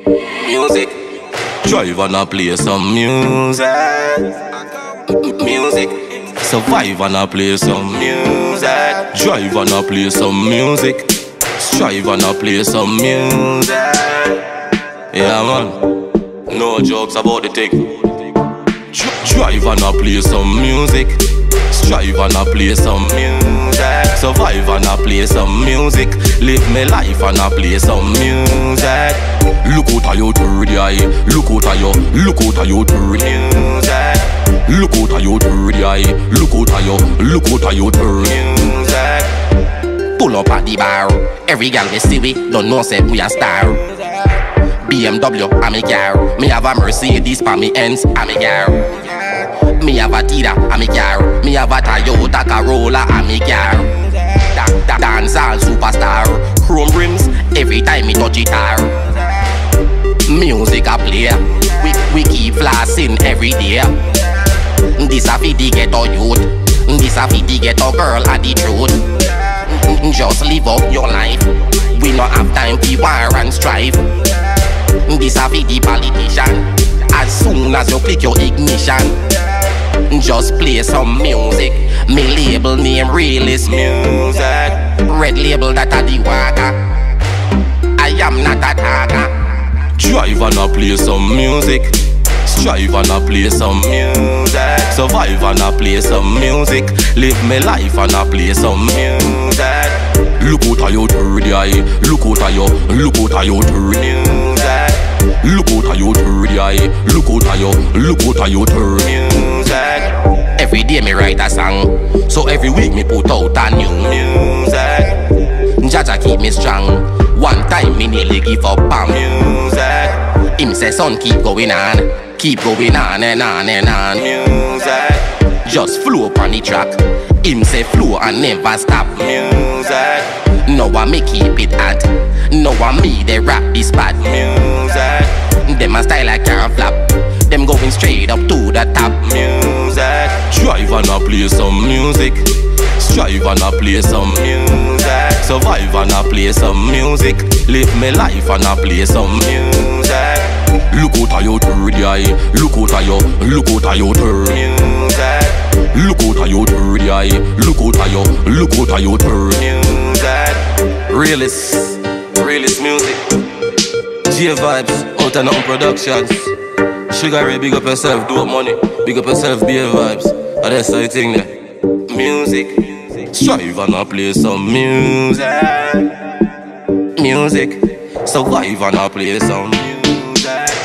Music. Drive and I play some music. Music. Survive and I play some music. Drive and I play some music. Strive and I play some music. Yeah man, no jokes about the thing. Drive and I play some music. Strive and I play some music. Survive and I play some music. Live my life and I play some music. Look out of your dirty eye. Look out of your, look out of your dirty music. Look out of your dirty eye. Look out of your, look out of your dirty music. Pull up at the bar. Every girl we see we don't know say we a star. BMW, I'm a car. Me have a Mercedes for me ends, I'm a car. Me have a Tida, I'm a car. Me have a Toyota Corolla, I'm a car. Dancehall superstar. Chrome rims, every time me touch guitar. Music a play. We keep flossing every day. This a fi the ghetto youth. This a fi the ghetto girl at the truth. Just live up your life. We not have time for war and strife. This a fi the politician. As soon as you click your ignition, just play some music. Me label name Realist Music. Red label that a the waka. I am not a talker. Drive and I play some music. Strive and I play some music. Survive and I play some music. Live my life and I play some music. Look out of your dirty eye. Look out of your, look out of your dirty music. Look out of your dirty eye. Look out of your, look out of your dirty music. Every day me write a song, so every week me put out a new music. Jaja keep me strong. One time me nearly give up on music. Him say son keep going on. Keep going on and on and on. Music. Just flow upon the track. Him say flow and never stop. Music. Now I me keep it hot. Now I me they rap this bad. Music. Them a style I can't flap. Them going straight up to the top. Music. Drive and I play some music. Strive and I play some music. Survive and I play some music. Live my life and I play some music. Look out of your dirty eye. Look out of your, look out of your dirty music. Look out of your dirty eye. Look out of your, look out of your dirty music. Realist, Realist Music. J Vibes, out and on productions. Sugar Ray, big up yourself, do up money. Big up yourself, J Vibes. And that's the thing there. Music. Strive and I play some music. Music. Survive and I play some music.